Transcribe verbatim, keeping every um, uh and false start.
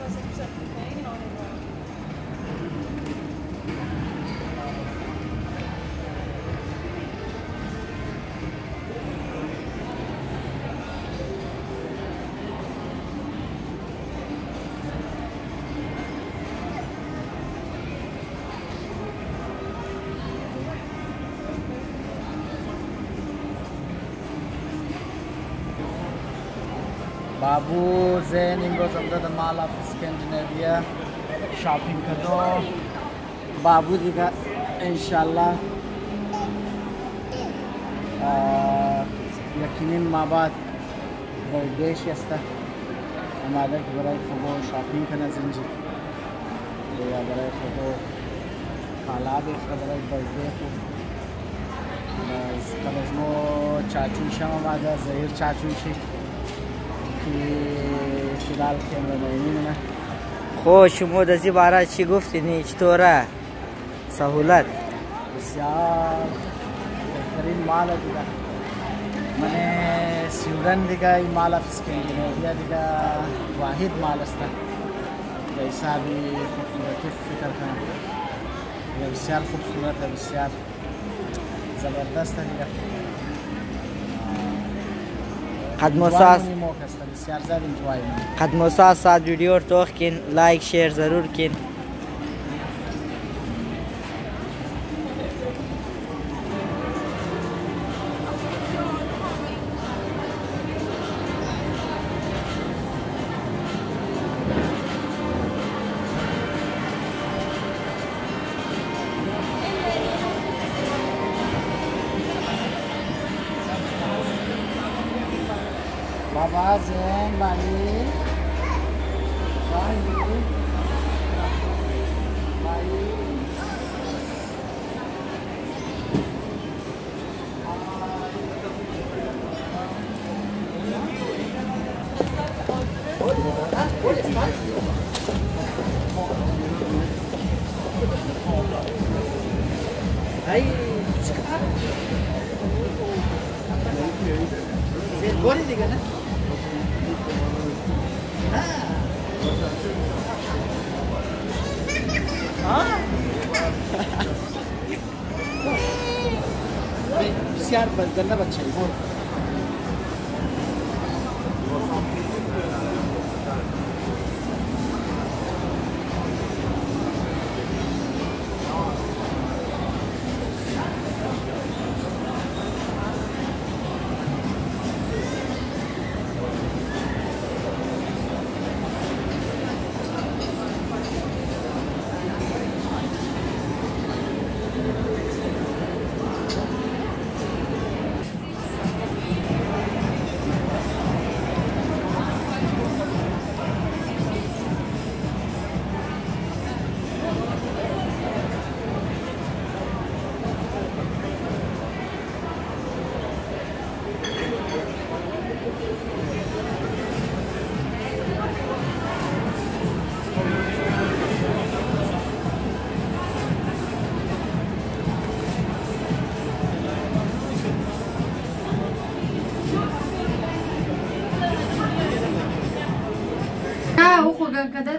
बाबू ज़ैन इम्रोज़ अंदर the Mall of Scandinavia shopping करो बाबू दिखा इंशाल्लाह यकीनन माँ बाप बर्थडे शिस्ता हमारे बराए फोटो शॉपिंग करना जिंजी या बराए फोटो खाला भी बराए बर्थडे को कलज़मो चाचू शाम हमारा ज़हीर चाचू शी فیلال کامرانیمونه خو شما در این باره چی گفتین چطوره سهولت بسیار بهترین مال دیگه من سویدن دیگه این مال اف اسکندیناویا دیگه واحد مال است به حسابی خوبصورتی فکر کنم بسیار خوبصورت بسیار زبردست دیگه قدم ساز قدم ساز ساعت ویدیو رو توخ کن لایک شیر ضرور کن Baba Zayn, Bali, Bali, Bali. Hey, Zayn, boleh juga na? بسیار گنده بچه ای او خو ګنګده